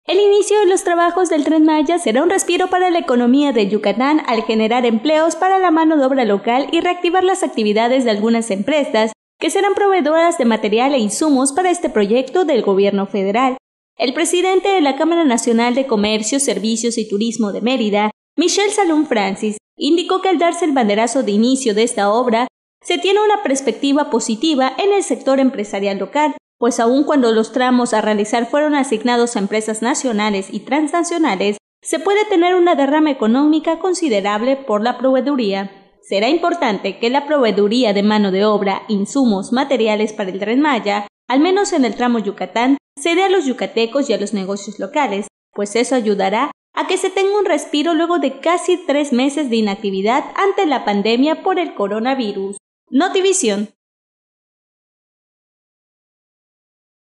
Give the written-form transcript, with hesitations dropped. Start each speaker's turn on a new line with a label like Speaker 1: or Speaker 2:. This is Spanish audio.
Speaker 1: El inicio de los trabajos del Tren Maya será un respiro para la economía de Yucatán al generar empleos para la mano de obra local y reactivar las actividades de algunas empresas que serán proveedoras de material e insumos para este proyecto del gobierno federal. El presidente de la Cámara Nacional de Comercio, Servicios y Turismo de Mérida, Michel Salum Francis, indicó que al darse el banderazo de inicio de esta obra, se tiene una perspectiva positiva en el sector empresarial local, pues aun cuando los tramos a realizar fueron asignados a empresas nacionales y transnacionales, se puede tener una derrama económica considerable por la proveeduría. Será importante que la proveeduría de mano de obra, insumos, materiales para el Tren Maya, al menos en el tramo Yucatán, se dé a los yucatecos y a los negocios locales, pues eso ayudará a que se tenga un respiro luego de casi 3 meses de inactividad ante la pandemia por el coronavirus. Notivisión.